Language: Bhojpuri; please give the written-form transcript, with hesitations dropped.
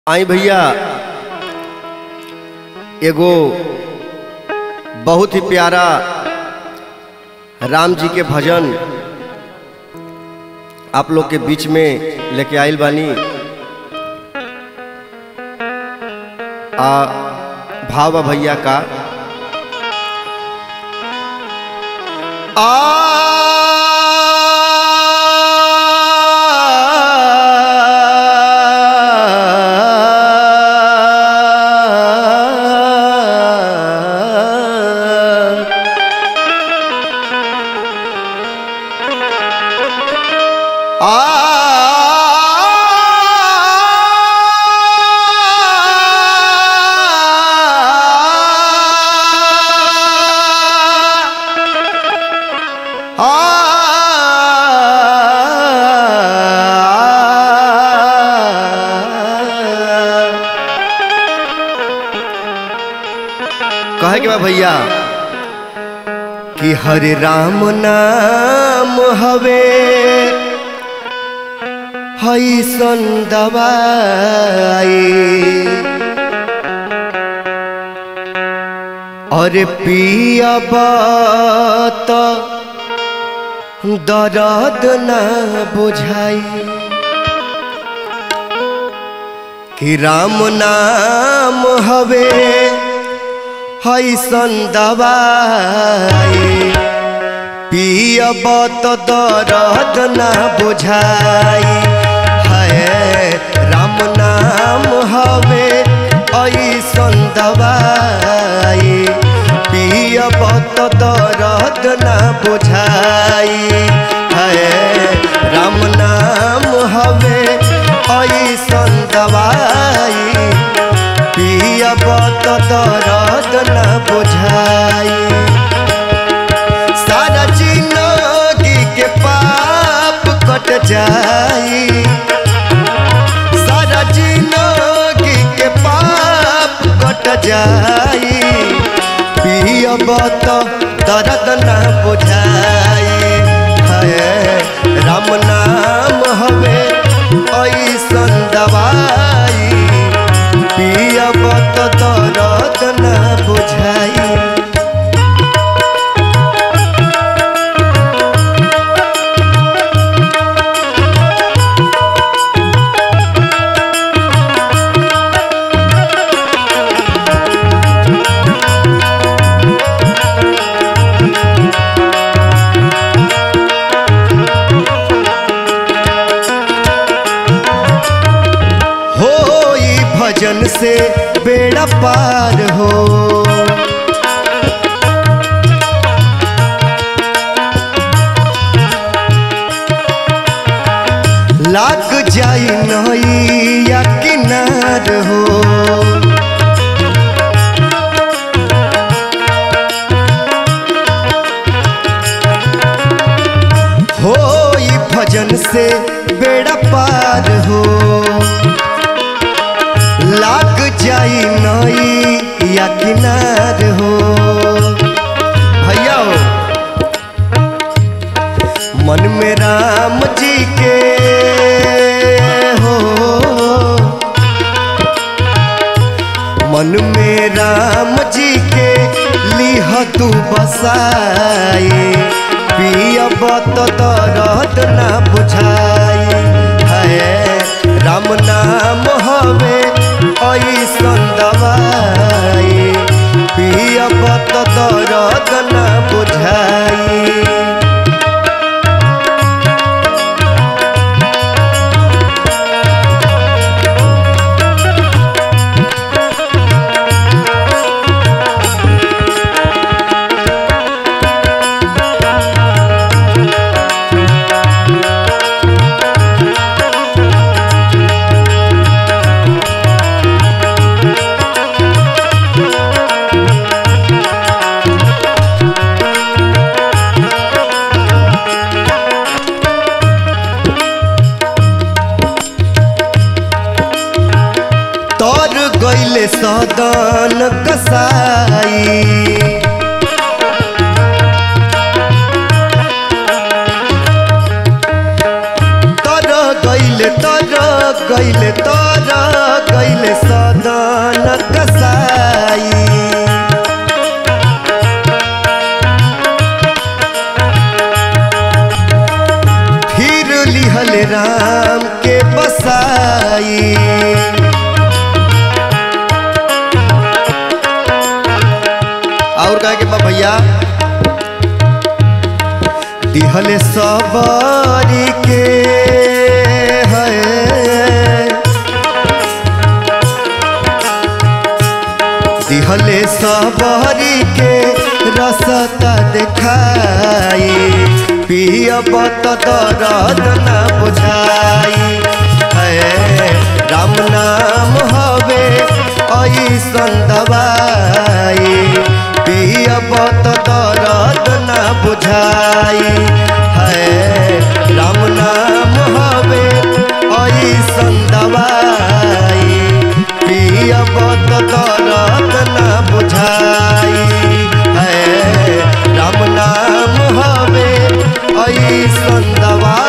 आई भैया एगो बहुत ही प्यारा राम जी के भजन आप लोग के बीच में लेके आइल बानी। भाव भैया का कहे के बा भैया कि हरे राम नाम हवे हई सन दवाई और पियब तो दर्द न बुझाई कि राम नाम हवे हई सन दवाई पियब तो दर्द न बुझाई है राम नाम हवे ऐसन दवाई पियब तो दर्द न बुझाई है राम नाम हवे ऐसन दवाई पियब तो दर्द न बुझाई सारा जिंदगी के पाप कट जाई सारा जिंदगी के पाप कट जाई पियब तो दर्द न बुझाई है राम नाम हवे ऐसन दवाई पियब तो दर्द न बुझाई। भजन से बेड़ा पार हो लाग जाई नैया किनार हो भजन से बेड़ा पार हो लाग जाई नई या किनार हो भैया हो मन में राम जी के हो मन में राम जी के लिह तू बसाई पियब तो दर्द न बुझाई है राम नाम हवे ऐसन दवाई पियब तो दर्द न बुझाई। गईले सदन कसाई तर गईले तर गईले सदन कसाई। फिर लिहल राम के बसाई। और कहे के बा भैया दिहले सबरी के है दिहले सबरी के रसता दिखाई। पियब त दर्द न बुझाई है राम नाम हवे ऐसन दवाई। पियब त दर्द न बुझाई है राम नाम हवे ऐसन दवाई। पियब त दर्द न बुझाई है राम नाम हवे ऐसन दवाई।